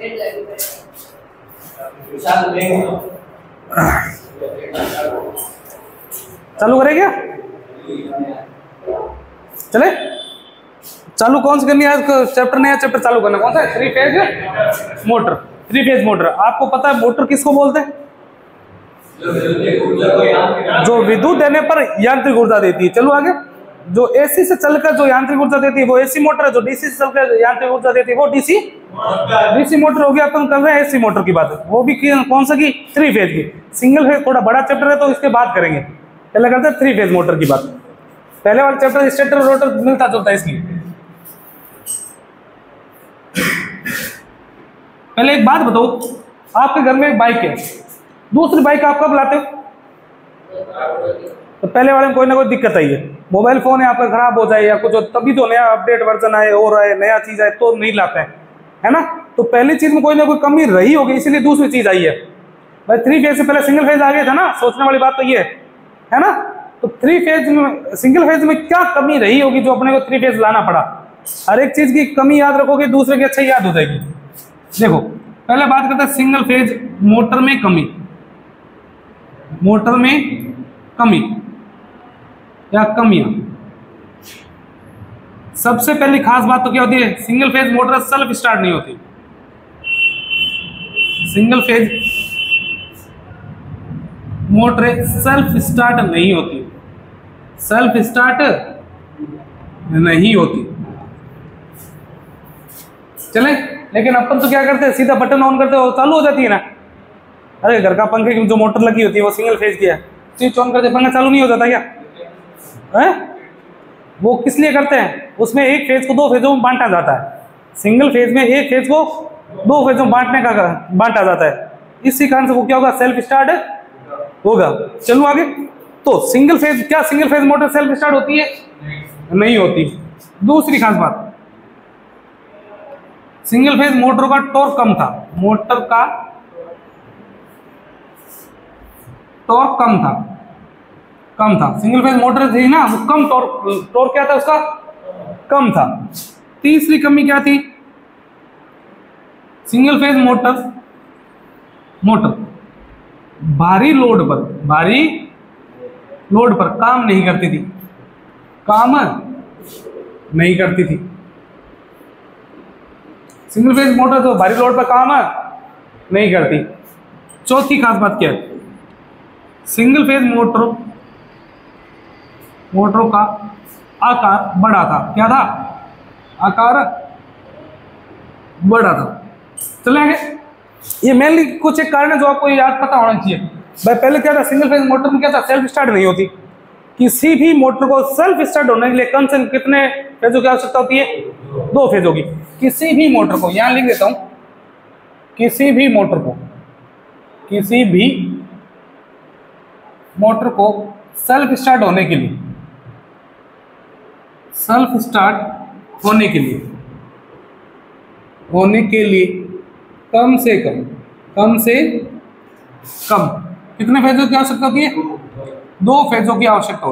चालू करें क्या? चले चालू कौन सी करनी है? चैप्टर नया चैप्टर चालू करना कौन सा है? Three phase motor. Three phase motor आपको पता है मोटर किसको बोलते हैं? जो विद्युत देने पर यांत्रिक ऊर्जा देती है। चलो आगे। जो एसी से चलकर जो यांत्रिक ऊर्जा देती है वो एसी मोटर है। जो डीसी से चलकर यांत्रिक ऊर्जा देती है वो डीसी मोटर हो गया। अपन कर रहे हैं एसी मोटर की बात, वो भी कौन सा की? थ्री फेज की। सिंगल फेज थोड़ा बड़ा चैप्टर है तो इसके बाद करेंगे, पहले करते हैं थ्री फेज मोटर की बात। पहले वाला चैप्टर स्टेटर रोटर मिलता जुलता है इसलिए। पहले एक बात बताओ, आपके घर में एक बाइक है, दूसरी बाइक आप कब लाते हो? तो पहले वाले में कोई ना कोई दिक्कत आई है, मोबाइल फोन है आपका खराब हो जाए या कुछ, तभी तो नया अपडेट वर्जन आए और आए नया चीज आए तो नहीं लाते हैं, है ना। तो पहली चीज में कोई ना कोई कमी रही होगी इसीलिए दूसरी चीज आई है। भाई थ्री फेज से पहले सिंगल फेज आ गया था ना, सोचने वाली बात तो ये है ना। तो थ्री फेज में सिंगल फेज में क्या कमी रही होगी जो अपने को थ्री फेज लाना पड़ा? हर एक चीज की कमी याद रखोगे दूसरे की अच्छा याद हो जाएगी। देखो पहले बात करते हैं सिंगल फेज मोटर में कमी। मोटर में कमी या कमियां, सबसे पहली खास बात तो क्या होती है? Single phase motor self start नहीं होती। Single phase motor self start नहीं होती, सेल्फ स्टार्ट नहीं होती। चले, लेकिन अपन तो क्या करते हैं सीधा बटन ऑन करते हो चालू हो जाती है ना। अरे घर का पंखे की जो मोटर लगी होती है वो सिंगल फेज की है, स्विच ऑन करते पंखा चालू नहीं हो जाता क्या है? वो किस लिए करते हैं? उसमें एक फेज को दो फेजों में बांटा जाता है। सिंगल फेज में एक फेज को दो फेजों में बांटा जाता है। इसी कारण से वो क्या होगा? सेल्फ स्टार्ट होगा। चलो आगे। तो सिंगल फेज क्या single phase motor self start होती है? नहीं होती। दूसरी खास बात, सिंगल फेज मोटर का टॉर्क कम था। मोटर का टॉर्क कम था। सिंगल फेज मोटर थी ना, वो कम टॉर्क क्या था उसका? कम था। तीसरी कमी क्या थी? सिंगल फेज मोटर भारी लोड पर काम नहीं करती थी। सिंगल फेज मोटर तो भारी लोड पर काम नहीं करती। चौथी खास बात क्या है? सिंगल फेज मोटरों का आकार बड़ा था। क्या था? आकार बड़ा था। चलेंगे, ये मेनली कुछ एक कारण है जो आपको याद पता होना चाहिए। भाई पहले क्या था? सिंगल फेज मोटर में क्या था? सेल्फ स्टार्ट नहीं होती। किसी भी मोटर को सेल्फ स्टार्ट होने के लिए कम से कम कितने फेजों की आवश्यकता होती है? दो फेजों की। किसी भी मोटर को, यहां लिख देता हूं, किसी भी मोटर को सेल्फ स्टार्ट होने के लिए कम से कम कितने फेजों की आवश्यकता होती है? दो फेजों की आवश्यकता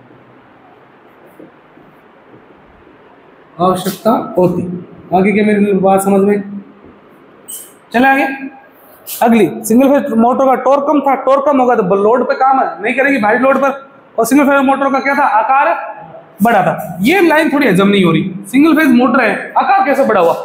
होती। आगे क्या मेरी बात समझ में? चले आगे। अगली, सिंगल फेज मोटर का टॉर्क कम था। टॉर्क कम होगा तो लोड पे काम नहीं करेगी, भारी लोड पर। और सिंगल फेज मोटर का क्या था? आकार बड़ा था। ये लाइन थोड़ी हजम नहीं हो रही। सिंगल फेज मोटर है, आकार कैसे बड़ा हुआ?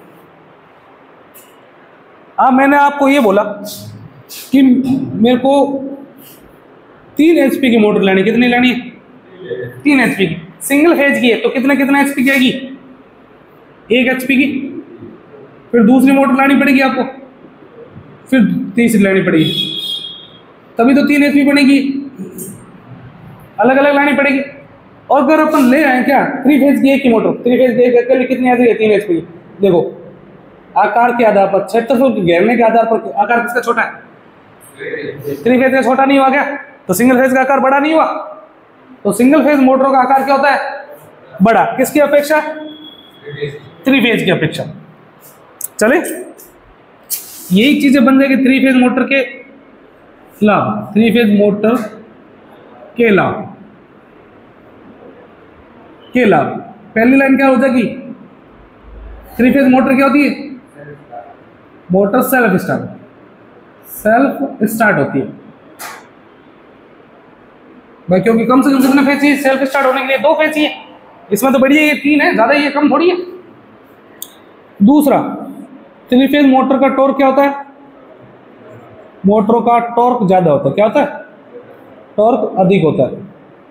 मैंने आपको ये बोला कि मेरे को 3 HP की मोटर लेनी। कितनी लेनी है? 3 HP की। सिंगल फेज की है तो कितना HP की आएगी? 1 HP की। फिर दूसरी मोटर लानी पड़ेगी आपको, फिर तीसरी लानी पड़ेगी, तभी तो 3 HP बनेगी। अलग अलग लानी पड़ेगी। और अगर अपन ले आए क्या थ्री फेज की एक ही मोटर, थ्री फेज की अकेले कितनी आती है? 3 HP। देखो आकार के आधार पर, क्षेत्रफल के घेरने के आधार पर आकार किसका छोटा है? थ्री फेज का छोटा नहीं हुआ क्या? तो सिंगल फेज का आकार बड़ा नहीं हुआ? तो सिंगल फेज मोटरों का आकार क्या होता है? बड़ा। किसकी अपेक्षा? थ्री फेज की अपेक्षा। चले, यही चीजें बन जाएगी थ्री फेज मोटर के लाभ। थ्री फेज मोटर के लाभ पहली लाइन क्या हो जाएगी? थ्री फेज मोटर क्या होती है? मोटर सेल्फ स्टार्ट होती है भाई, क्योंकि कम से कम कितने फेज चाहिए सेल्फ स्टार्ट होने के लिए? 2 फेज चाहिए। इसमें तो बढ़िया ये 3 है, ज्यादा ये कम थोड़ी है। दूसरा, 3 फेज मोटर का टॉर्क क्या होता है? मोटरों का टॉर्क ज्यादा होता है। क्या होता है? टॉर्क अधिक होता है।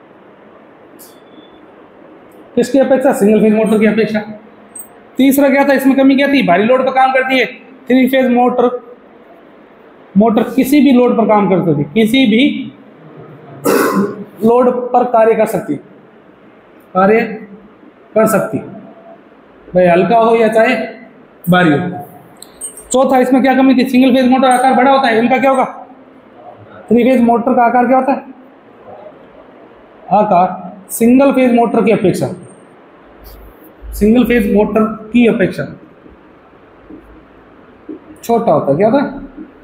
किसकी अपेक्षा? सिंगल फेज मोटर की अपेक्षा। तीसरा क्या था, इसमें कमी क्या थी? भारी लोड पर काम करती है। 3 फेज मोटर किसी भी लोड पर काम करती थी, किसी भी लोड पर कार्य कर सकती भाई, हल्का हो या चाहे भारी हो। चौथा, इसमें क्या कमी थी? सिंगल फेज मोटर आकार बड़ा होता है, इनका क्या होगा? 3 फेज मोटर का आकार क्या होता है? आकार सिंगल फेज मोटर की अपेक्षा छोटा होता है। क्या होता है?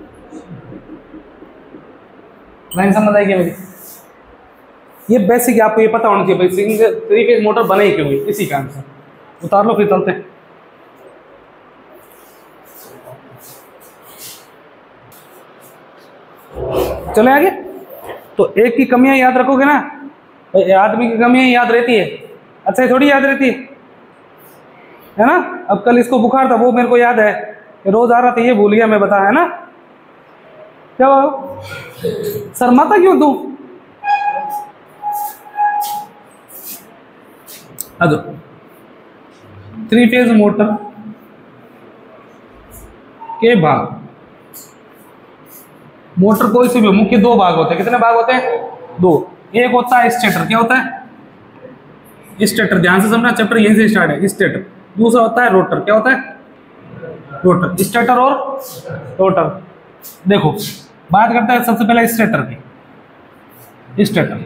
लाइन समझ आएगी मेरी? ये बेसिक आपको ये पता होना चाहिए भाई, सिंगल 3 फेज मोटर बने ही क्यों हुई, इसी कारण से। उतार लो फिर चलते हैं। चले आगे। तो एक की कमियां याद रखोगे ना, आदमी की कमियां याद रहती है, अच्छा ये थोड़ी याद रहती है ना। अब कल इसको बुखार था, वो मेरे को याद है, रोज आ रहा था, ये भूल गया मैं, बता, है ना? क्या हुआ? शर्माता क्यों तू? आ जाओ। 3 फेज मोटर के भाग, मोटर कोई से भी मुख्य 2 भाग होते हैं। कितने भाग होते हैं? 2। एक होता है स्टेटर। क्या होता है? स्टेटर। ध्यान से समझना, चैप्टर यहीं से स्टार्ट है। स्टेटर। दूसरा होता है रोटर। क्या होता है? रोटर। स्टेटर और रोटर। देखो, बात करते हैं सबसे पहले स्टेटर की। स्टेटर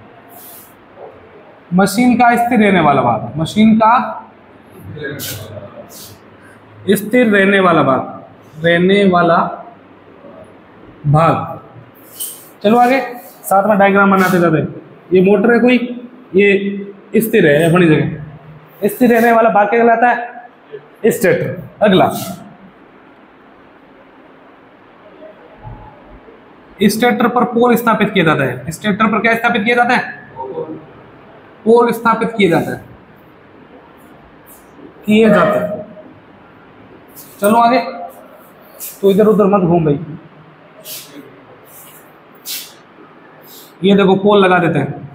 मशीन का स्थिर रहने वाला भाग, मशीन का स्थिर रहने वाला भाग। चलो आगे, साथ में डायग्राम बनाते जाते। ये मोटर है कोई, ये स्थिर है अपनी जगह, स्थिर रहने वाला भाग क्या कहलाता है? स्टेटर। अगला, स्टेटर पर पोल स्थापित किया जाता है। स्टेटर पर क्या स्थापित किया जाता है? पोल स्थापित किया जाता है। चलो आगे। तो इधर उधर मत घूम भाई। ये देखो, पोल लगा देते हैं।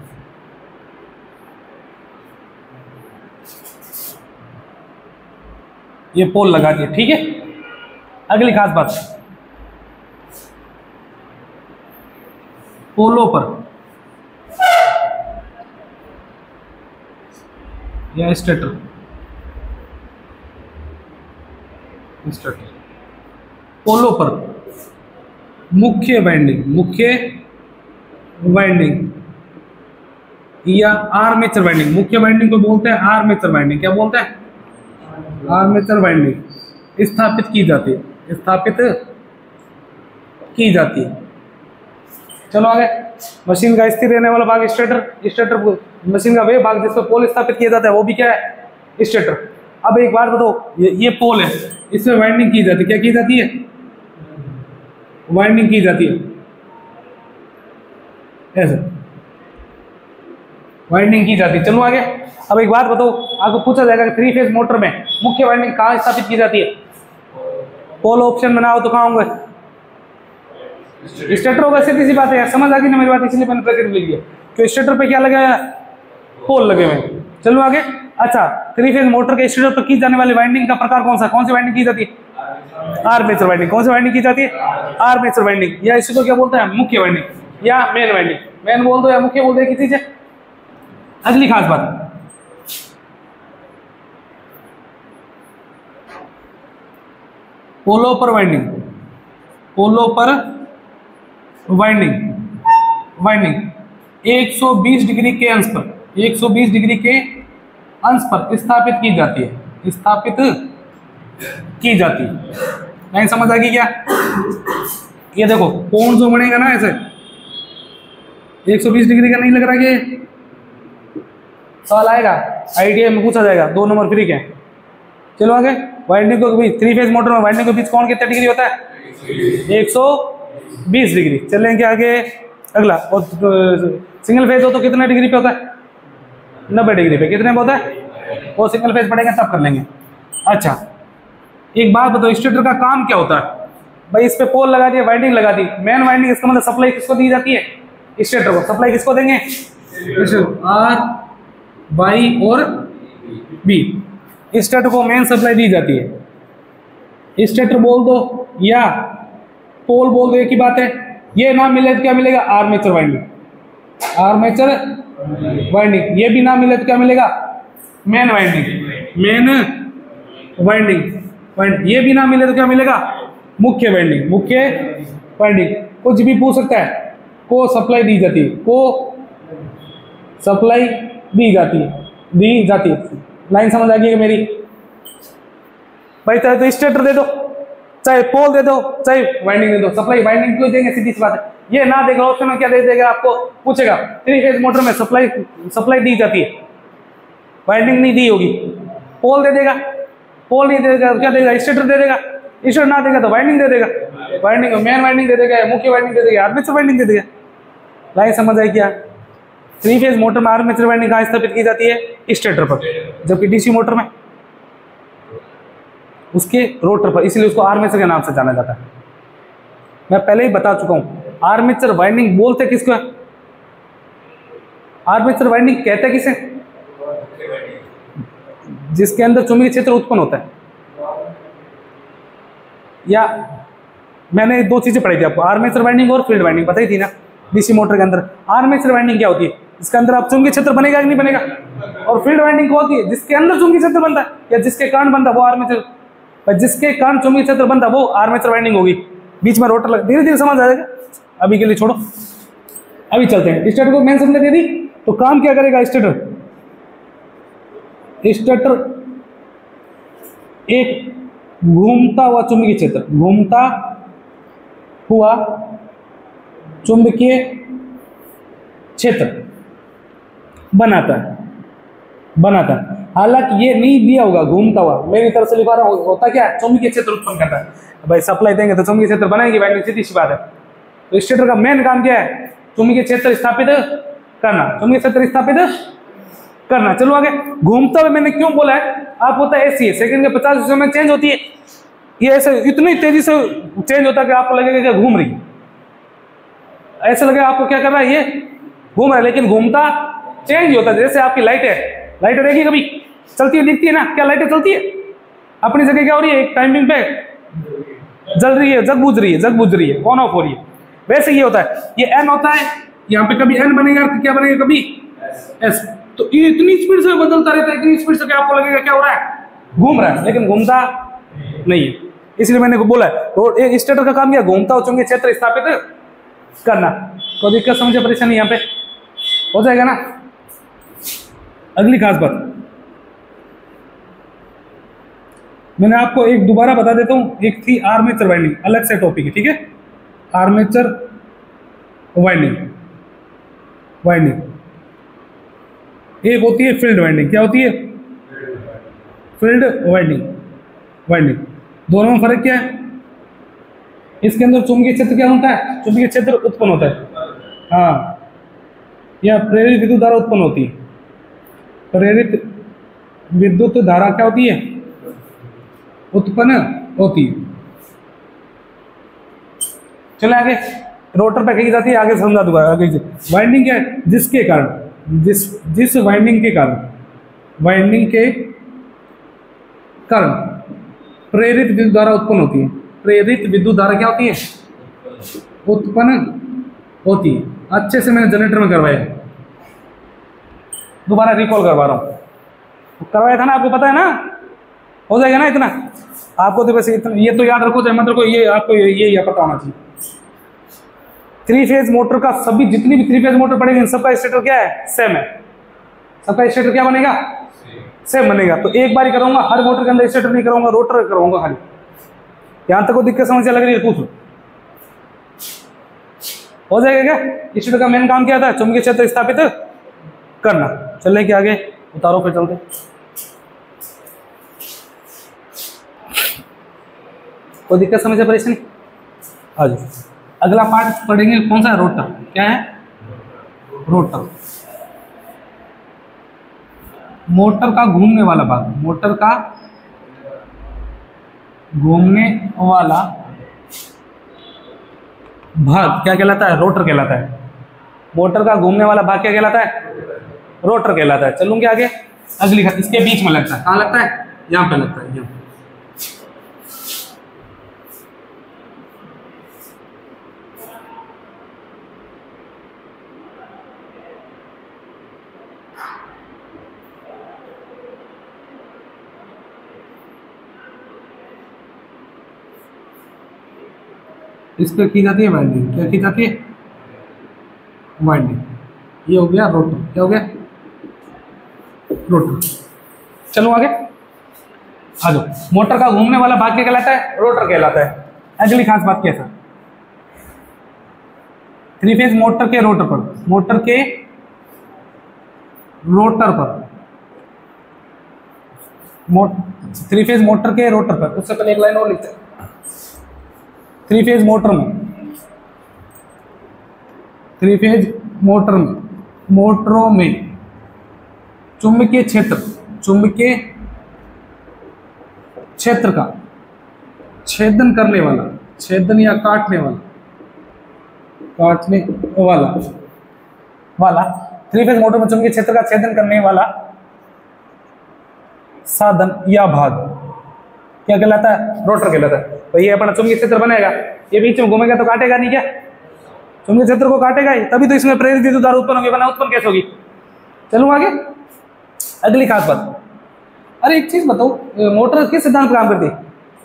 ये पोल लगा दिए, ठीक है। अगली खास बात, पोलों पर या स्टेटर पोलों पर मुख्य वाइंडिंग या आर्मेचर वाइंडिंग। मुख्य वाइंडिंग को बोलते हैं आर्मेचर वाइंडिंग। क्या बोलते हैं? आर्मेचर वाइंडिंग स्थापित की जाती है। चलो आगे। मशीन का स्थिर रहने वाला भाग स्टेटर मशीन का वे भाग जिस पर पोल स्थापित किया जाता है, वो भी क्या है? स्टेटर। अब एक बात बताओ, ये पोल है, इसमें वाइंडिंग की जाती है। क्या की जाती है? वाइंडिंग की जाती है, ऐसे वाइंडिंग की जाती है। चलो आगे। अब एक बात बताओ, आपको पूछा जाएगा कि 3 फेज मोटर में मुख्य वाइंडिंग कहाँ स्थापित की जाती है? पोल ऑप्शन में ना हो तो कहाँ होंगे? स्टेटर होगा। सीधी सी बात है यार, समझ आ गई ना मेरी बात? इसलिए मैंने ब्रैकेट लिख दिया कि स्टेटर पे क्या लगा है? पोल लगे हुए। चलो आगे। अच्छा, 3 फेज मोटर के स्टेटर पर की जाने वाली वाइंडिंग का प्रकार कौन सा? कौन सी वाइंडिंग की जाती है? Armature winding. कौन सी वाइंडिंग की जाती है? Armature winding. या इसी को क्या बोलते हैं? मुख्य वाइंडिंग या मेन वाइंडिंग। मेन बोल दो या मुख्य बोल दो, एक ही चीज है। अगली खास बात, पोलो पर वाइंडिंग 120 डिग्री के अंश पर स्थापित की जाती है। नहीं समझ आ गई क्या? ये देखो, कोण जो बनेगा ना ऐसे 120 डिग्री का नहीं लग रहा कि सवाल आएगा, आईटीआई में पूछा जाएगा, 2 नंबर फ्री के। चलो आगे। वाइंडिंग को भी 3 फेज मोटर में वाइंडिंग के बीच कोण कितने डिग्री होता है? 120 डिग्री। चलेंगे आगे अगला। और सिंगल फेज हो तो कितने डिग्री पे होता है? 90 डिग्री पे। कितने पे होता है? वो सिंगल फेज पड़ेगा तब कर लेंगे। अच्छा एक बात बताओ, स्टेटर का काम क्या होता है? भाई इस पे पोल लगा दिया, वाइंडिंग लगा दी, मेन वाइंडिंग, इसका मतलब सप्लाई किसको दी जाती है? स्टेटर को। सप्लाई किसको देंगे? आर वाई और बी। स्टेटर को मेन सप्लाई दी जाती है। स्टेटर बोल दो या पोल बोल दो, एक ही बात है। ये ना मिले तो क्या मिलेगा? Armature winding. Armature winding. ये भी ना मिले तो क्या मिलेगा? Main winding. Main winding. ये भी ना मिले तो क्या मिलेगा? मुख्य वाइंडिंग। मुख्य वाइंडिंग। कुछ भी पूछ सकता है। को सप्लाई दी जाती है, को सप्लाई दी जाती है। लाइन समझ आ गई है मेरी? भाई चाहे तो स्टेटर दे दो, चाहे पोल दे दो, चाहे वाइंडिंग दे दो, सप्लाई वाइंडिंग क्यों देंगे? सीधी सी बात है। ये ना देगा ऑप्शन में क्या दे देगा आपको? पूछेगा 3 फेज मोटर में सप्लाई दी जाती है, वाइंडिंग नहीं दी होगी। पोल दे देगा, पोल नहीं देगा क्या देगा? स्टेटर दे देगा। स्टेटर ना देगा तो वाइंडिंग दे देगा। वाइंडिंग मेन वाइंडिंग दे देगा, मुख्य वाइंडिंग दे देगा, आर्मेचर वाइंडिंग दे देगा। लाइन समझ आई क्या? 3 फेज मोटर में आर्मेचर वाइंडिंग कहाँ स्थापित की जाती है? स्टेटर पर। जबकि डीसी मोटर में उसके रोटर पर, इसलिए उसको आर्मेचर के नाम से जाना जाता है। मैं पहले ही बता चुका हूं। आर्मेचर वाइंडिंग बोलते किसको है? आर्मेचर वाइंडिंग कहते किसे? जिसके अंदर चुंबकीय क्षेत्र उत्पन्न होता है। या मैंने 2 चीजें पढ़ी थी आपको, आर्मेचर वाइंडिंग और फील्ड वाइंडिंग बताई थी ना डीसी मोटर के अंदर। आर्मेचर वाइंडिंग क्या होती है? इसके अंदर आप चुंबकीय क्षेत्र बनेगा कि नहीं बनेगा। और फील्ड वाइंडिंग क्या होती है? जिसके अंदर चुंबकीय क्षेत्र बनता है या जिसके कारण बनता है वो आर्मेचर, जिसके कारण चुंबकीय क्षेत्र बनता है वो आर्मेचर वाइंडिंग होगी। बीच में रोटर लग, धीरे धीरे समझ आ जाएगा। अभी के लिए छोड़ो, अभी चलते हैं। स्टेटर को मेन समझ दे दी तो काम क्या करेगा स्टेटर? स्टेटर एक घूमता हुआ चुंबकीय क्षेत्र, घूमता हुआ चुंबकीय क्षेत्र बनाता है। हालांकि ये नहीं दिया होगा घूमता हुआ, मेरी तरफ से लिखा रहा हूं। होता क्या है? चुंबकीय क्षेत्र उत्पन्न करता है। भाई सप्लाई देंगे तो चुंबकीय क्षेत्र बनाएंगे, वाइंडिंग सीधी सी बात है। तो स्टेटर का मेन काम क्या है? चुंबकीय क्षेत्र स्थापित करना, चुंबकीय क्षेत्र स्थापित करना। चलो आगे। घूमता हुआ मैंने क्यों बोला है? आप होता है ऐसी है, सेकंड के 50 हिस्सों में चेंज होती है। ये ऐसे इतनी तेजी से चेंज होता है कि आपको लगेगा कि घूम रही है, ऐसा लगेगा आपको क्या कर रहा है? ये घूम रहा है, लेकिन घूमता चेंज होता है। जैसे आपकी लाइट रहेगी, कभी चलती है, दिखती है ना? क्या लाइटें चलती है अपनी जगह, क्या हो रही है? एक टाइमिंग पे जल रही है, जग बुझ रही है, ऑन ऑफ हो रही है। वैसे ये होता है, ये एन होता है, यहाँ पे कभी एन बनेगा, क्या बनेगा? कभी एस। तो ये इतनी स्पीड से बदलता रहता है, इतनी स्पीड से, क्या आपको लगेगा क्या हो रहा है? घूम रहा है, लेकिन घूमता नहीं है। इसलिए मैंने बोला है स्टेटर का काम क्या? घूमता हो चुंबकीय क्षेत्र स्थापित करना। तो दिक्कत समझे, परेशानी यहाँ पे हो जाएगा ना? अगली खास बात मैंने आपको एक दोबारा बता देता हूं। एक थी आर्मेचर वाइंडिंग, अलग से टॉपिक है, ठीक है? आर्मेचर वाइंडिंग एक होती है फील्ड वाइंडिंग। क्या होती है? Field winding. दोनों में फर्क क्या है? इसके अंदर चुंबकीय क्षेत्र क्या होता है? चुंबकीय क्षेत्र उत्पन्न होता है। हाँ, या प्रेरित विद्युत धारा उत्पन्न होती है। प्रेरित विद्युत धारा क्या होती है? उत्पन्न होती है। चले आगे। रोटर पे कही जाती है, आगे समझा दूंगा। आगे वाइंडिंग क्या है? जिसके कारण, जिस वाइंडिंग के कारण प्रेरित विद्युत धारा उत्पन्न होती है। प्रेरित विद्युत धारा क्या होती है? उत्पन्न होती है। अच्छे से मैंने जनरेटर में करवाया, दोबारा रिकॉल करवा रहा हूं। करवाया था ना, आपको पता है ना? हो जाएगा ना इतना आपको? तो वैसे ये तो याद रखो, मत रखो, ये आपको ये पता होना चाहिए। 3 फेज मोटर का सभी, जितनी भी 3 फेज मोटर पड़ेगी, सबका स्टेटर क्या है? सेम है। सबका स्टेटर क्या बनेगा? सेम बनेगा। तो एक बार ही करूंगा, हर मोटर के अंदर स्टेटर नहीं करूंगा, रोटर करूंगा खाली। यहां तक को दिक्कत समस्या लग रही है? पूछ लो, हो जाएगा क्या? स्टेटर का मेन काम क्या था? चुंबकीय क्षेत्र स्थापित करना। चलने के आगे उतारो, फिर चलते। कोई दिक्कत समस्या परेशानी? आ जाओ, अगला पार्ट पढ़ेंगे कौन सा? रोटर। क्या है? रोटर। मोटर का घूमने वाला भाग, मोटर का घूमने वाला भाग क्या कहलाता है? रोटर कहलाता है। मोटर का घूमने वाला भाग क्या कहलाता है? रोटर कहलाता है। चलूंगे आगे, अगली इसके बीच में लगता है। कहाँ लगता है? यहाँ पे लगता है, यहाँ। इस पर की जाती है वाइंडिंग। क्या की जाती है? वाइंडिंग। ये हो गया रोटर। क्या हो गया? रोटर। चलो आगे आ जाओ। मोटर का घूमने वाला भाग क्या कहलाता है? रोटर कहलाता है। अगली खास बात क्या है? 3 फेज मोटर के रोटर पर, मोटर के रोटर पर, 3 फेज मोटर के रोटर पर, उससे पहले एक लाइन और लिखते हैं। 3 फेज मोटर में, 3 फेज मोटर में, मोटरों में चुंबकीय क्षेत्र, चुंबकीय क्षेत्र का छेदन करने वाला, छेदन या काटने वाला, काटने वाला 3 फेज मोटर में चुंबकीय क्षेत्र का छेदन करने वाला साधन या भाग क्या कहलाता है? रोटर कहलाता है। तो ये अपना चुंबकीय क्षेत्र बनेगा, ये बीच में घूमेगा तो काटेगा नहीं क्या? चुंबकीय क्षेत्र को काटेगा ही, तभी तो इसमें प्रेरित विद्युत धारा उत्पन्न होगी, वरना उत्पन्न कैसे होगी? चलो आगे, अगली खास बात। अरे एक चीज बताओ, मोटर किस सिद्धांत पर काम करती है?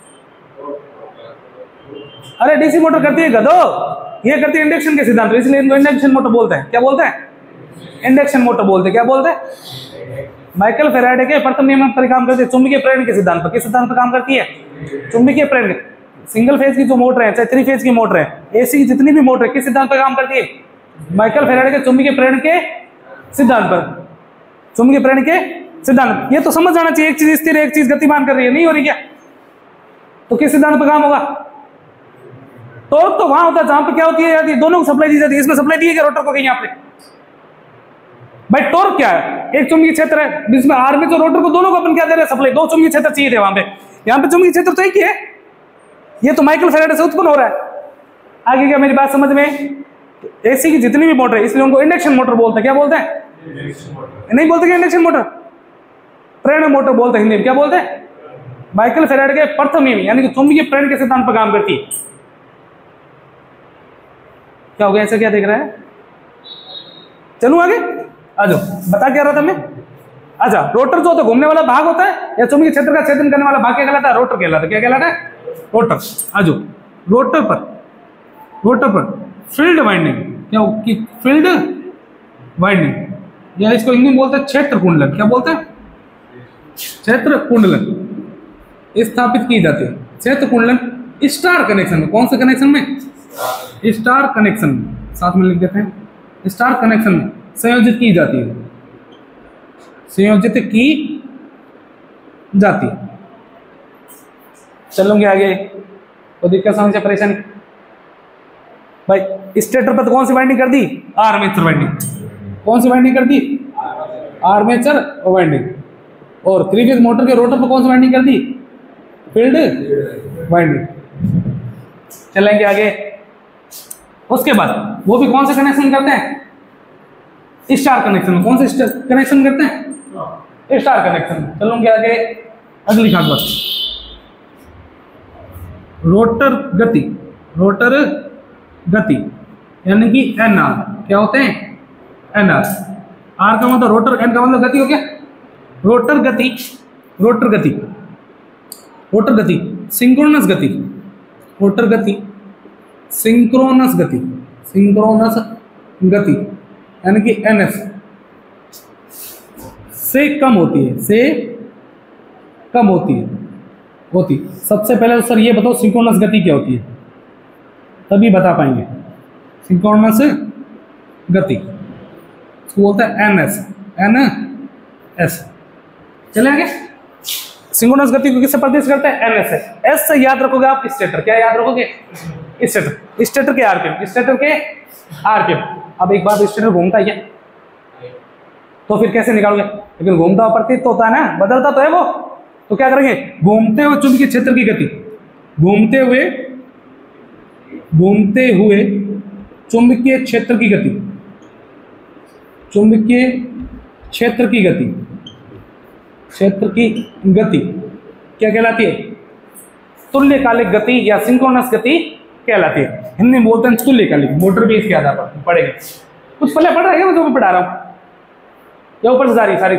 अरे डीसी मोटर करती है गधो, ये करती है इंडक्शन के सिद्धांत, इसलिए इनको इंडक्शन मोटर बोलते हैं। क्या बोलते हैं? इंडक्शन मोटर बोलते हैं। क्या बोलते हैं? माइकल फेराडे के प्रथम नियम पर काम करती है, चुंबकीय प्रेरण के सिद्धांत पर। किस सिद्धांत पर काम करती है? चुंबकीय प्रेरण। सिंगल फेज की जो मोटर है, चाहे 3 फेज की मोटर है, एसी की जितनी भी मोटर है, किस सिद्धांत पर काम करती है? माइकल फेराडे के चुंबकीय प्रेरण के सिद्धांत पर। चुंबकीय प्रेरण के सिद्धांत, ये तो समझ जाना चाहिए। एक चीज स्थिर है, एक चीज गतिमान कर रही है, नहीं हो रही क्या? तो किस सिद्धांत पर काम होगा? टॉर्क तो वहां होता है जहां पर क्या होती है, यदि दोनों को सप्लाई दी जाती है। इसमें सप्लाई दी है क्या रोटर को? कहीं यहाँ पे भाई टॉर्क क्या है? एक चुंबकीय क्षेत्र है जिसमें आर्मेचर रोटर को दोनों को अपन क्या दे रहे हैं? सप्लाई। 2 चुंबकीय क्षेत्र चाहिए थे वहां पे, यहाँ पे चुंबकीय क्षेत्र तो एक ही है। ये तो माइकल फेराडे से उत्पन्न हो रहा है। आगे क्या मेरी बात समझ में? एसी की जितनी भी मोटर है, इसलिए उनको इंडक्शन मोटर बोलते हैं। क्या बोलते हैं? नहीं बोलते क्या इंडक्शन मोटर? प्रेरण मोटर बोलते हैं हिंदी में। क्या बोलते हैं? माइकल फेराडे के प्रथम नियम यानी कि चुंबकीय प्रेरण के सिद्धांत पर काम करती है। क्या हो गया? ऐसा क्या देख रहा है? चलूं आगे, आ जाओ। बता क्या रहा था मैं? अच्छा, रोटर जो होता है घूमने वाला भाग होता है, या चुंबकीय क्षेत्र का छेदन करने वाला भाग क्या कहलाता है? रोटर कहलाता है। क्या कहलाता है? रोटर। आ जाओ, रोटर पर फील्ड वाइंडिंग। क्या की? फील्ड वाइंडिंग, या इसको हिंदी में बोलते हैं क्षेत्र कुंडलन। क्या बोलते हैं? क्षेत्र कुंडलन स्थापित की जाती है। क्षेत्र कुंडलन स्टार कनेक्शन में। कौन से कनेक्शन में? स्टार कनेक्शन में। साथ में लिख देते हैं, स्टार कनेक्शन में संयोजित की जाती है, संयोजित की जाती है। चलूंगे आगे, तो दिक्कत समस्या परेशानी? भाई स्टेटर पर तो कौन सी वाइंडिंग कर दी? Armature winding. कौन सी वाइंडिंग कर दी? Armature winding. और 3 फेज मोटर के रोटर पर कौन सी वाइंडिंग कर दी? Field winding. चलेंगे आगे, उसके बाद वो भी कौन से कनेक्शन करते हैं? Star connection. कौन से कनेक्शन करते हैं? Star connection. चलूंगे आगे, अगली खास बात, रोटर गति। रोटर गति यानी कि एनआर। क्या होते हैं? एनआर। आर का मतलब रोटर, एन का मतलब गति हो गया। रोटर गति, रोटर गति, रोटर गति, सिंक्रोनस गति, रोटर गति सिंक्रोनस गति, सिंक्रोनस गति यानी कि एनएस से कम होती है, से कम होती है। सबसे पहले सर ये बताओ सिंक्रोनस गति क्या होती है, तभी बता पाएंगे। सिंक्रोनस गति इसको बोलते हैं एनएस, एनएस। चले आगे, सिंक्रोनस गति को किससे प्रदर्शित करते हैं? एनएस से। एस से याद रखोगे आप स्टेटर, क्या याद रखोगे? स्टेटर, स्टेटर के आरपीएम, स्टेटर के आरपीएम। अब एक बार स्टेटर घूमता है क्या, तो फिर कैसे निकालोगे? लेकिन घूमता हुआ प्रतीत तो होता है ना, बदलता तो है वो। तो क्या करेंगे? घूमते हुए चुंबकीय क्षेत्र की गति, घूमते हुए चुंबकीय क्षेत्र की गति, चुंबकीय क्षेत्र की गति, क्षेत्र की गति क्या कहलाती है? तुल्यकालिक गति या सिंक्रोनस गति कहलाती है। हिंदी में बोलते हैं तुल्यकालिक। मोटर भी इसके आधार पर पढ़ेंगे। कुछ पहले पढ़ रहे हैं, मैं जो पढ़ा रहा हूं या ऊपर से सारी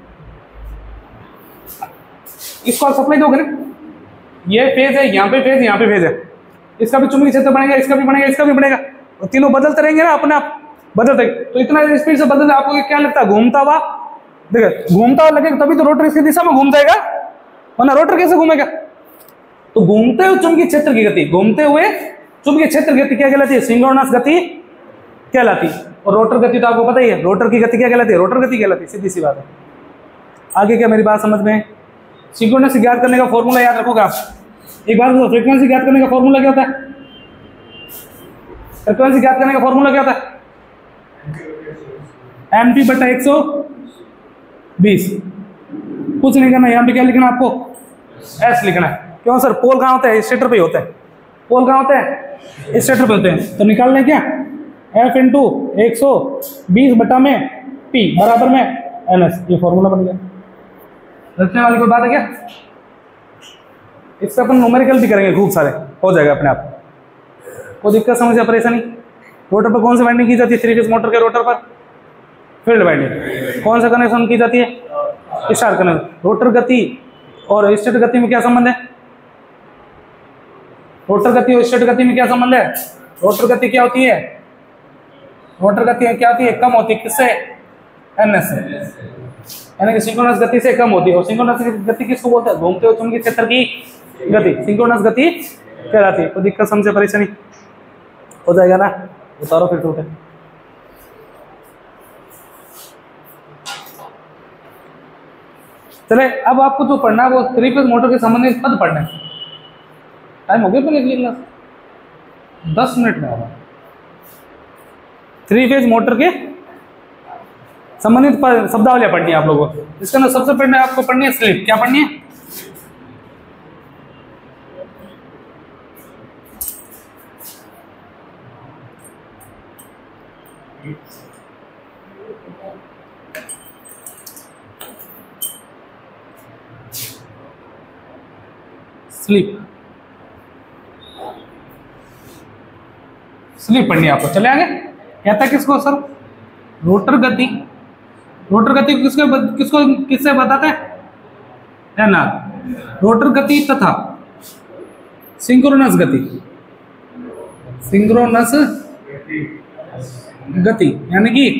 इसको आप सप्लाई दोगे ना, ये फेज है, यहाँ पे फेज, यहाँ पे फेज है, इसका भी चुंबकीय क्षेत्र बनेगा, इसका भी बनेगा, इसका भी बनेगा, और तीनों बदलते रहेंगे ना अपने आप, बदलते। तो इतना स्पीड से बदलते आपको क्या लगता है? घूमता हुआ, देखो घूमता हुआ लगेगा तभी तो रोटर इसकी दिशा में घूम जाएगा, वरना रोटर कैसे घूमेगा? तो घूमते हुए चुंबकीय क्षेत्र की गति, घूमते हुए चुंबकीय क्षेत्र की गति क्या कहलाती है? सिंक्रोनस गति कहलाती है। और रोटर गति तो आपको पता ही है, रोटर की गति क्या कहलाती है? रोटर गति कहलाती है, सीधी सी बात है। आगे क्या मेरी बात समझ में? सिंक्रोनस ज्ञात करने का फॉर्मूला याद रखोगे आप। एक बार तो फ्रीक्वेंसी ज्ञात करने का फॉर्मूला क्या होता है? फ्रीक्वेंसी ज्ञात करने का फॉर्मूला क्या होता है? MP बटा 120। कुछ नहीं करना, यहाँ पे क्या लिखना आपको? S लिखना है। क्यों सर? पोल कहाँ होता है? स्टेटर पे होता है। पोल कहाँ होता है? स्टेटर पे होते हैं। तो निकाल लें क्या? F इंटू 120 बटा में P बराबर में NS। ये फॉर्मूला बन गया। रखने वाली कोई बात है क्या? इससे अपन न्यूमेरिकल भी करेंगे, खूब सारे हो जाएगा अपने आप। कोई दिक्कत समस्या परेशानी? रोटर पर कौन सी वाइंडिंग की जाती है? 3 फेज मोटर के रोटर पर फील्ड वाइंडिंग। कौन सा कनेक्शन की जाती है? Star connection. रोटर गति और स्टेटर गति में क्या संबंध है? रोटर गति और स्टेटर गति में क्या संबंध है? रोटर गति क्या होती है? रोटर गति क्या होती है? कम होती है। किससे? एनएस से, यानी कि सिंक्रोनस गति से कम होती है। और सिंक्रोनस गति किसको बोलते हैं? घूमते हुए चुंबकीय क्षेत्र की गति सिंक्रोनस गति कहलाती है। तो दिक्कत समझे परेशानी हो जाएगा ना? उतारो फिर टूटे। चले, अब आपको जो पढ़ना है वो 3 फेज मोटर के संबंधित पद पढ़ना है। टाइम हो गया फिर अगली क्लास 10 मिनट में होगा। 3 फेज मोटर के संबंधित शब्दावलियां पढ़नी है आप लोगों को। इसके अंदर सबसे पहले आपको पढ़नी है स्लिप। क्या पढ़नी है? स्लिप, स्लिप पढ़नी है आपको। चले आगे। कहता है किसको सर? रोटर गति। रोटर गति किसको किससे बताते हैं? एनआर। रोटर गति तथा सिंक्रोनस गति, सिंक्रोनस गति यानी कि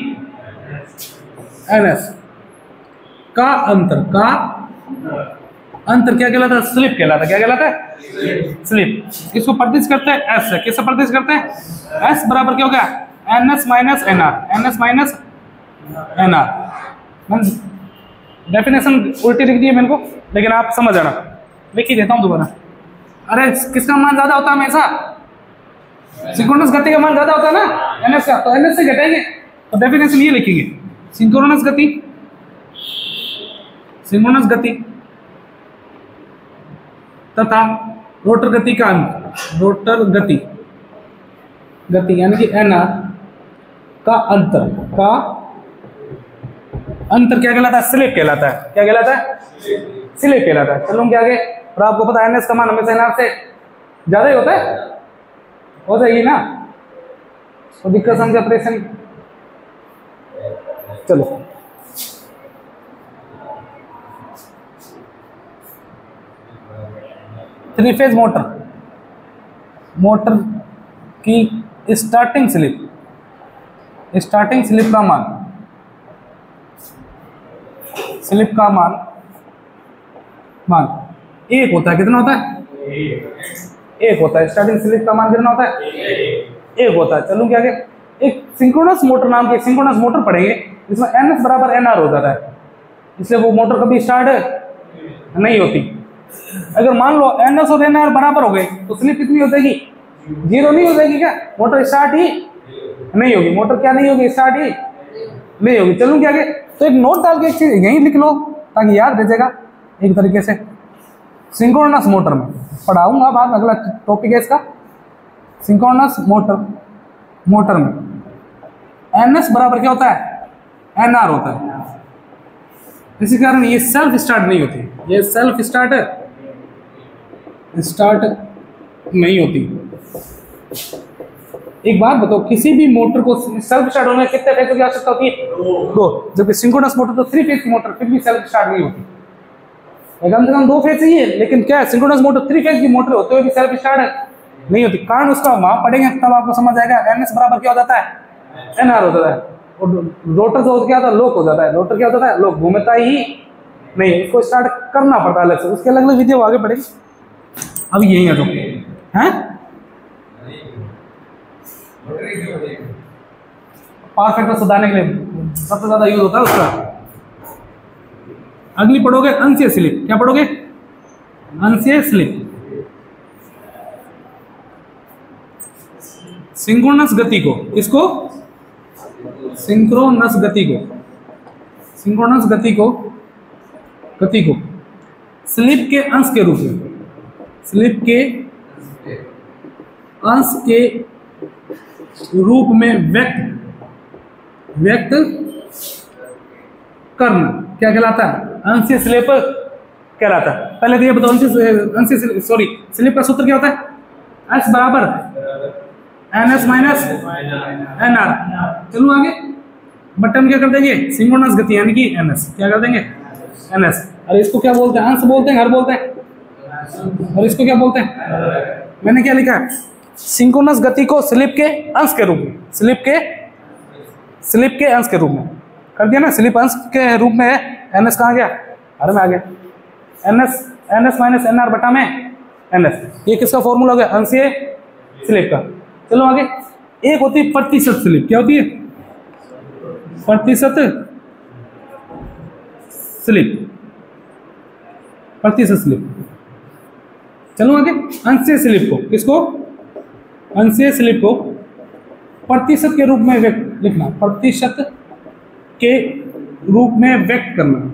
एनएस का अंतर, का अंतर क्या कहलाता है? स्लिप कहलाता है। क्या कहलाता है? स्लिप। इसको प्रदर्शित करते हैं एस से। किससे प्रदर्शित करते हैं? एस बराबर क्या हो गया? NS minus NR, NS minus NR. Definition उल्टी लिख दी है मेरे को, लेकिन आप समझ आना। लिख ही देता हूं दोबारा। अरे किसका मान ज्यादा होता है हमेशा? सिंक्रोनस गति का मान ज्यादा होता है ना एनएस का, तो एनएस से घटाएंगे। तो डेफिनेशन ये लिखेंगे, सिंक्रोनस गति, सिंक्रोनस गति तथा रोटर गति का अंतर, रोटर गति, गति यानी कि एनआर का अंतर, का अंतर क्या कहलाता है? स्लिप कहलाता है। क्या कहलाता है? स्लिप कहलाता है। चलो क्या आगे। और आपको पता है एनएस का मान हमेशा एनआर से ज्यादा ही होता है, हो जाएगी ना? तो दिक्कत समझे ऑपरेशन। चलो थ्री फेज मोटर, मोटर की स्टार्टिंग स्लिप, स्टार्टिंग स्लिप का मान, स्लिप का मान एक होता है। कितना होता है? एक होता है। स्टार्टिंग स्लिप का मान कितना होता है? एक होता है। चलो क्या आगे। एक सिंक्रोनस मोटर नाम की सिंक्रोनस मोटर पढ़ेंगे जिसमें एनएस बराबर एनआर हो जाता है, इसलिए वो मोटर कभी स्टार्ट नहीं होती। अगर मान लो NS और NR बराबर हो गए तो स्लिप कितनी हो जाएगी? 0 नहीं हो जाएगी क्या? मोटर स्टार्ट ही नहीं होगी। मोटर क्या नहीं होगी? स्टार्ट ही नहीं होगी। चलूँ क्या आगे? तो एक नोट डाल के एक चीज यहीं लिख लो ताकि याद रह जाएगा एक तरीके से। सिंक्रोनस मोटर में पढ़ाऊंगा बाद में, अगला टॉपिक है इसका। सिंक्रोनस मोटर में NS बराबर क्या होता है? NR होता है। इसी कारण ये सेल्फ स्टार्ट नहीं होती, ये सेल्फ स्टार्ट नहीं होती। एक बात बताओ, किसी भी मोटर को सेल्फ स्टार्ट होने में कितने फेज की आवश्यकता होती है? 2। जबकि सिंक्रोनस मोटर तो 3 फेज की मोटर फिर भी सेल्फ स्टार्ट नहीं होती, कम से कम 2 फेज चाहिए। लेकिन क्या है, सिंक्रोनस मोटर 3 फेज की मोटर होते हुए भी सेल्फ स्टार्ट नहीं होती। कारण उसका वहां पढ़ेंगे तब आपको समझ आएगा। NS बराबर क्या हो जाता है? NR हो जाता है। और रोटर तो क्या होता है? लॉक हो जाता है। रोटर क्या होता है? लॉक, घूमता ही नहीं, इसको स्टार्ट करना पड़ता है अलग से, उसके अलग अलग वीडियो आगे पड़ेगी। अब यही है तो हैं पावर फैक्टर सुधारने के लिए सबसे ज्यादा यूज होता है उसका। अगली पढ़ोगे अंशीय स्लिप। क्या पढ़ोगे? अंशीय स्लिप। सिंक्रोनस गति को, इसको सिंक्रोनस गति को स्लिप के अंश के रूप में व्यक्त करना क्या कहलाता है? अंशीय स्लिप कहलाता है। पहले तो ये बताओ स्लिप का सूत्र क्या होता है? S बराबर NS माइनस NR। चलो आगे, बटन क्या कर देंगे? सिंक्रोनस गति यानी कि NS क्या कर देंगे? NS। अरे इसको क्या बोलते हैं? अंश बोलते हैं, हर बोलते हैं। और इसको क्या बोलते हैं? मैंने क्या लिखा है? सिंक्रोनस गति को स्लिप के अंश के रूप में, स्लिप के अंश के रूप में कर दिया ना। स्लिप अंश के रूप में है। NS कहाँ गया? हर में आ गया। NS माइनस NR बटा में NS। ये किसका फॉर्मूला हो गया? अंशीय स्लिप का। चलो आगे, एक होती है प्रतिशत स्लिप। क्या होती है? प्रतिशत स्लिप। चलो आगे, अंशीय स्लिप को, किसको? अंशीय स्लिप को प्रतिशत के रूप में लिखना, प्रतिशत के रूप में व्यक्त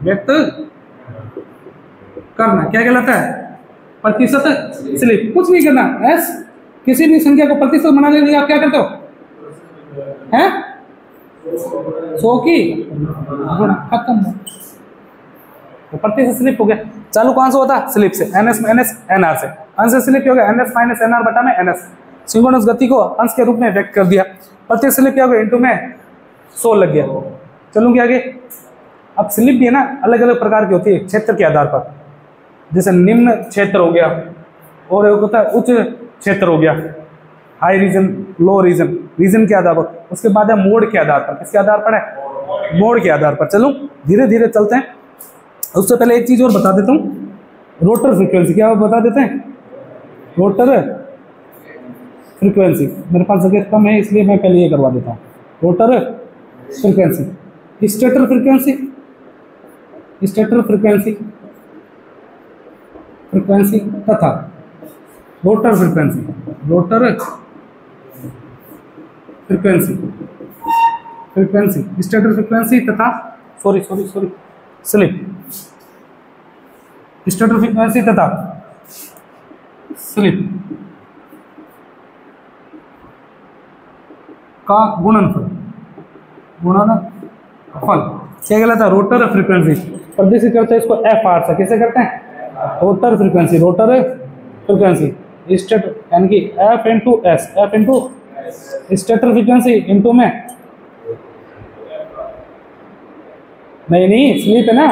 करना क्या कहलाता है? प्रतिशत स्लिप। कुछ नहीं करना, S किसी भी संख्या को प्रतिशत बनाने के लिए आप क्या करते हो? हैं 100 की खत्म, तो प्रतिशत स्लिप हो गया। चालू कौन सा होता है? स्लिप से, NS माइनस NR से। अंश स्लिप हो गया NS माइनस NR बटा में NS। सिंक्रोनस गति को अंश के रूप में व्यक्त कर दिया। प्रतिशत स्लिप क्या हो गया? इनटू में 100 लग गया। चलूंगी आगे। अब स्लिप भी है ना, अलग अलग प्रकार की होती है क्षेत्र के आधार पर। जैसे निम्न क्षेत्र हो गया, और एक होता है उच्च क्षेत्र हो गया, हाई रीजन, लो रीजन के आधार पर। उसके बाद है मोड के आधार पर। किसके आधार पर है? मोड के आधार पर। चलो धीरे धीरे चलते हैं। उससे पहले एक चीज और बता देता हूँ, रोटर फ्रीक्वेंसी। क्या बता देते हैं? Rotor frequency. मेरे पास जगह कम है इसलिए मैं पहले ये करवा देता हूँ। रोटर फ्रीक्वेंसी, स्टेटर फ्रीक्वेंसी तथा रोटर फ्रीक्वेंसी, स्टेटर फ्रीक्वेंसी तथा स्लिप, स्टेटर फ्रीक्वेंसी तथा स्लिप का गुणनफल क्या कहलाता है? Rotor frequency. प्रदर्शित करते हैं इसको FR से। कैसे करते हैं? रोटर फ्रीक्वेंसी स्टेटर यानी कि F into stator frequency into में नहीं स्लिप है ना,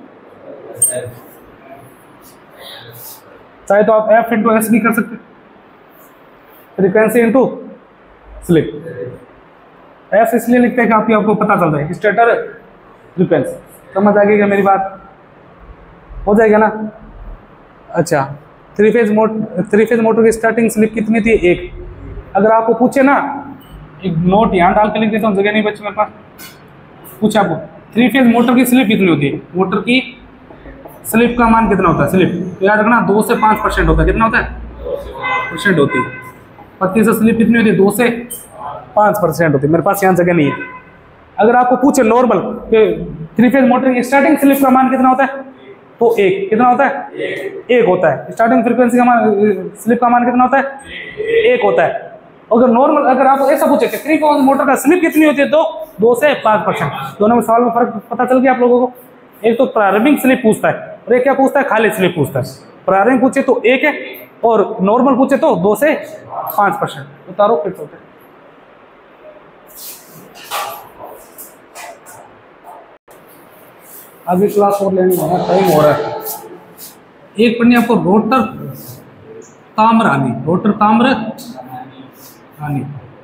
चाहे तो आप F इंटू S भी कर सकते, फ्रीक्वेंसी इंटू स्लिप। F इसलिए लिखते हैं कि आपको पता चल रहा है स्टेटर फ्रीक्वेंसी। समझ आ गई क्या मेरी बात? हो जाएगा ना? अच्छा, थ्री फेज मोटर की स्टार्टिंग स्लिप कितनी थी? 1। अगर आपको पूछे ना, एक नोट यहाँ डाल के लिख देता हूँ, जगह नहीं बची मेरे पास। पूछे आपको 3 फेज मोटर की स्लिप कितनी होती है? मोटर की स्लिप का मान कितना होता है? स्लिप तो याद रखना 2 से 5% होता है। कितना होता है? परसेंट होती है। प्रतिशत स्लिप कितनी होती है? 2 से 5% होती है। मेरे पास यहाँ जगह नहीं है। अगर आपको पूछे नॉर्मल 3 फेज मोटर की स्टार्टिंग स्लिप का मान कितना होता है, तो 1 कितना होता है? 1 होता है। स्टार्टिंग फ्रीक्वेंसी का मान, स्लिप का मान कितना होता है? 1 होता है। अगर नॉर्मल, अगर आप ऐसा पूछे कि 3 फेज मोटर का स्लिप कितनी होती है, तो 2 से 5%। दोनों में सवाल में फर्क पता चल गया आप लोगों को। एक तो प्रारंभिक स्लिप पूछता है और एक क्या पूछता है? खाली स्लिप पूछता है। प्रारंभिक पूछे तो 1 है और नॉर्मल पूछे तो 2 से 5%। उतारो फिर चलते। अभी क्लास और लेनी है, टाइम हो रहा है। एक पढ़नी आपको रोटर ताम्र हानि। रोटर ताम्र हानि,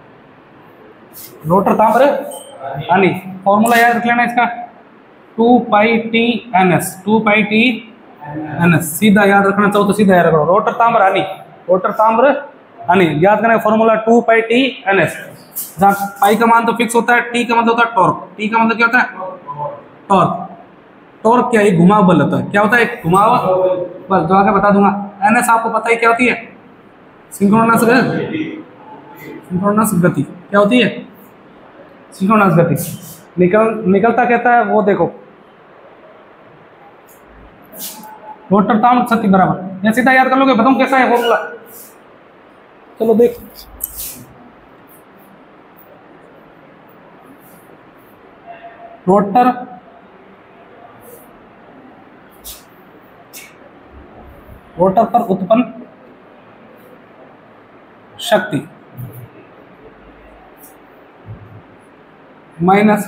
रोटर ताम्र हानि। फॉर्मूला याद रख लेना इसका, 2 pi T N S. 2 pi T N S सीधा याद रखना चाहो तो सीधा याद रखो। रोटर ताम्र हानि, रोटर ताम्र हानि याद करना formula 2 pi T N S. जहाँ पाई का मान तो फिक्स होता है, टी का मतलब होता है टॉर्क। टी का मतलब क्या होता है? टॉर्क। टॉर्क क्या है? घुमाव बल होता है। क्या होता है? घुमाव बल। जो आगे बता दूंगा। एन एस आपको पता है क्या होती है? सिंक्रोनस गति। सिंक्रोनस गति क्या होती है? सिंक्रोनस गति। निकलता कहता है वो देखो, रोटर ताम्र क्षति बराबर। ये सीधा याद कर लोगे। बताऊं कैसा है फॉर्मूला? चलो देख, रोटर रोटर पर उत्पन्न शक्ति माइनस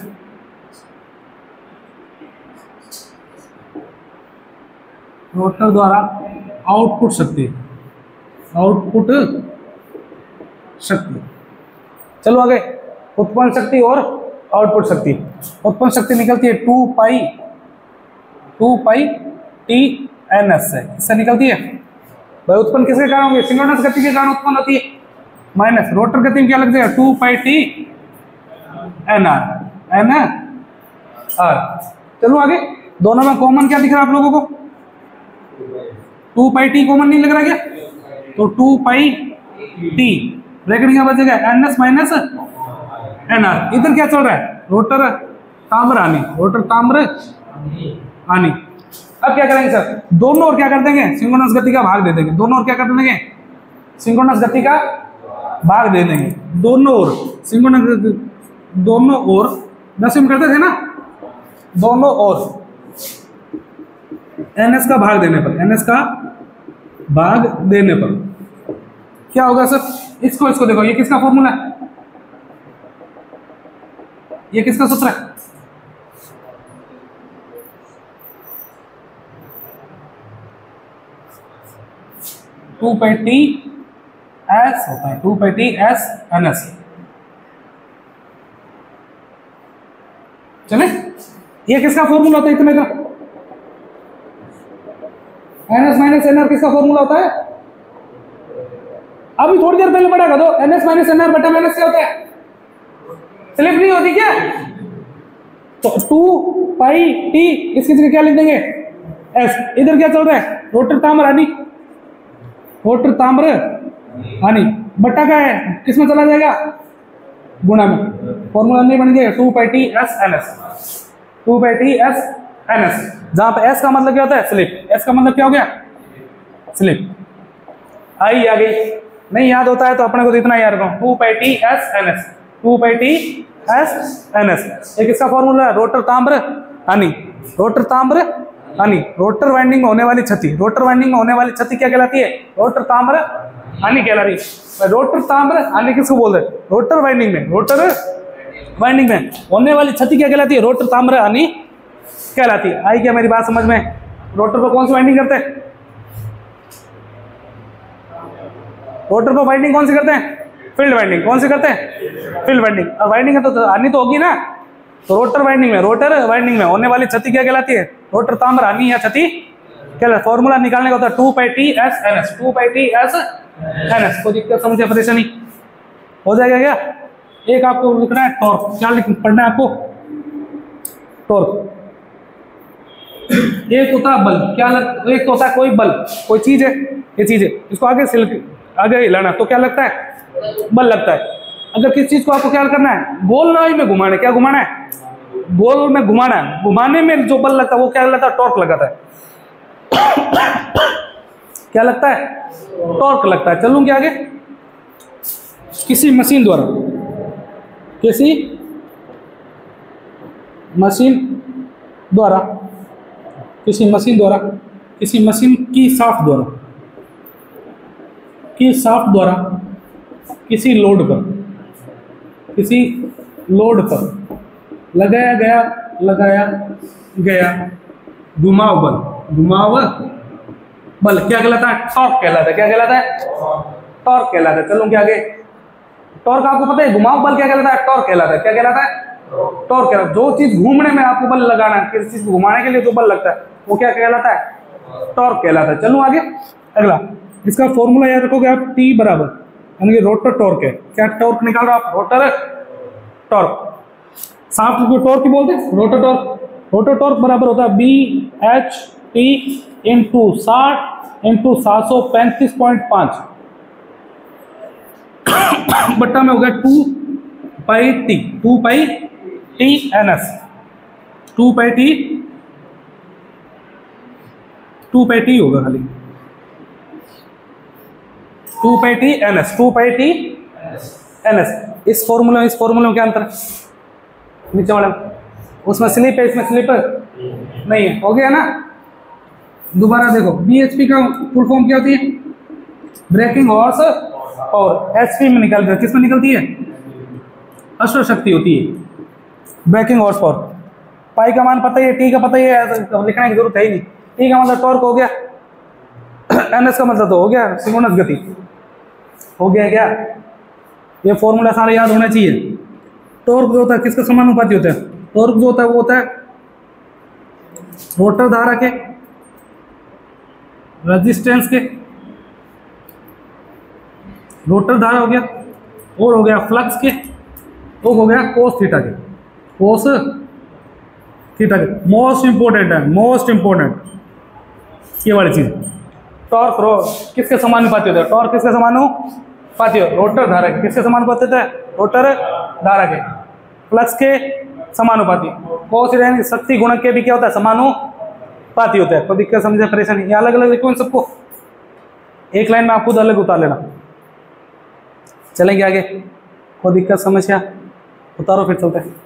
रोटर द्वारा आउटपुट शक्ति। आउटपुट शक्ति। चलो आगे, उत्पन्न शक्ति और आउटपुट शक्ति। उत्पन्न शक्ति निकलती है 2 पाई टी एन एस से। इससे निकलती है भाई। उत्पन्न किसके कारण होंगे? सिंक्रोनस गति के कारण उत्पन्न होती है। माइनस रोटर गति में क्या लग जाएगा? 2 पाई टी एन आर। चलो आगे, दोनों में कॉमन क्या दिख रहा है आप लोगों को? 2 पाई टी कॉमन नहीं लग रहा क्या? तो 2 पाई टी ब्रैकेट क्या बचेगा? N S minus N R. इधर क्या चल रहा है? रोटर ताम्र हानि। रोटर ताम्र हानि। अब क्या करेंगे सर? दोनों ओर क्या कर देंगे? सिंक्रोनस गति का भाग दे देंगे। दोनों ओर क्या कर देंगे? सिंक्रोनस गति का भाग दे देंगे। दोनों ओर सिंक्रोनस, दोनों ओर 10 में करते थे ना, दोनों ओर एनएस का भाग देने पर, एनएस का भाग देने पर क्या होगा सर? इसको देखो, ये किसका फॉर्मूला है? ये किसका सूत्र है? टू पाई टी एस होता है। 2 pi T S N S. चले, ये किसका फॉर्मूला होता है? इतने का N S minus N R किसका फॉर्मूला होता है? अभी थोड़ी देर पहले पढ़ा दो। N S minus N R बटा माइनस क्या होता है? स्लिप नहीं होती क्या? तो 2 पाई टी इसकी जगह क्या लिख देंगे? एस। इधर क्या चल रहा है? रोटर ताम्र हानि। रोटर ताम्र हानि बट्टा क्या है? किसमें चला जाएगा? गुणा में। फॉर्मूला नहीं बन गया 2 pi T S N S. 2 pi T S N S, जहां पे एस का मतलब क्या होता है? स्लिप। एस का मतलब क्या हो गया? स्लिप। आई आ गई। नहीं याद होता है तो अपने को तो इतना याद रखो, 2 pi T S N S. 2 pi T S N S. एक इसका फॉर्मूला है रोटर ताम्र हानि। रोटर ताम्र हानि, रोटर वाइंडिंग में होने वाली क्षति। रोटर वाइंडिंग में होने वाली क्षति क्या कहलाती है? रोटर ताम्र हानि कहला रही है। रोटर ताम्र हानि किसको बोल रहे? रोटर वाइंडिंग में, रोटर वाइंडिंग में होने वाली क्षति क्या कहलाती है? रोटर ताम्र हानि कहलाती है। आई क्या मेरी बात समझ में? रोटर पर कौन सी वाइंडिंग करते हैं? रोटर पर वाइंडिंग कौन सी करते हैं? Field winding. कौन सी करते हैं? Field winding. अब वाइंडिंग है तो हानि तो होगी ना। तो रोटर वाइंडिंग में, रोटर वाइंडिंग में होने वाली क्षति क्या कहलाती है? रोटर ताम्र हानि या क्षति कहलाती है। फॉर्मूला निकालने का होता है 2 pi T S N S. 2 pi T S N S. कोई दिक्कत समझे परेशानी हो जाएगा क्या? एक आपको लिखना है टॉर्क। क्या पढ़ना है आपको? टॉर्क। एक होता है बल, क्या एक तो होता है कोई बल, कोई चीज है, ये चीज है, इसको आगे हिलाना तो क्या लगता है, बल लगता है। अगर किस चीज को आपको क्या करना है, गोल नाई में घुमाना है, क्या घुमाना है, गोल में घुमाना है, घुमाने में जो बल लगता है वो क्या लगता है, टॉर्क लगाता है। क्या लगता है, टॉर्क लगता है। चलूं क्या आगे, किसी मशीन द्वारा, किसी मशीन द्वारा, किसी मशीन द्वारा, किसी मशीन की शाफ्ट द्वारा, की शाफ्ट द्वारा किसी लोड पर, किसी लोड पर लगाया गया घुमाव बल क्या कहलाता है, टॉर्क कहलाता है। क्या कहलाता है, टॉर्क कहलाता है। चलो क्या आगे, टॉर्क आपको पता है, घुमाव बल क्या कहलाता है, टॉर्क कहलाता है। क्या कहलाता है, टॉर्क कहलाता है। जो चीज घूमने में आपको बल लगाना है, किसी चीज को घुमाने के लिए जो बल लगता है वो क्या कहलाता है, टॉर्क कहलाता है। चलो आगे अगला, इसका फॉर्मूला याद रखोगे आप, T बराबर यानी कि रोटर टॉर्क है। क्या टॉर्क निकाल रहे हो आप, रोटर टॉर्क, शाफ्ट को टॉर्क ही बोलते हैं, रोटर टॉर्क। रोटर टॉर्क बराबर होता है BHT इंटू 60 इंटू 735.5 बट्टा में हो गया 2 pi T NS, 2 pi T होगा खाली, 2 पाई टी NS। इस फॉर्मूले में क्या अंतर है, नीचे वाले में, उसमें स्लिप है, इसमें स्लिप नहीं है, हो गया ना। दोबारा देखो, BHP का फुल फॉर्म क्या होती है, ब्रेकिंग हॉर्स और HP में निकलती है, किस में निकलती है, अश्व शक्ति होती है, ब्रेकिंग हॉर्स पावर। पाई का मान पता ही है, टी का पता ही है, लिखने की जरूरत है ही नहीं। टी का मतलब टॉर्क हो गया, NS का मतलब तो हो गया सिंक्रोनस गति, हो गया क्या। ये फॉर्मूला सारे याद होना चाहिए। टॉर्क जो होता है किसका समानुपाती होता है, टॉर्क जो होता है वो होता है रोटर धारा के रेजिस्टेंस के, रोटर धारा हो गया, और हो गया फ्लक्स के, और हो गया कोस थीटा के, कोस थीटा के। मोस्ट इंपोर्टेंट है, मोस्ट इंपोर्टेंट ये वाली चीज। टॉर्क किसके समानुपाती होता है, टॉर्क किसके समानुपाती हो, रोटर धारा के, किसके समानुपाती होता है, रोटर धारा के, फ्लक्स के समानुपाती, कोस यानी शक्ति गुणक के भी क्या होता है, समानुपाती होता है। कोई दिक्कत समझे परेशानी, ये अलग अलग लिखो इन सबको, एक लाइन में आप खुद अलग उतार लेना। चलेंगे आगे, कोई दिक्कत समस्या उतारो फिर चलते हैं।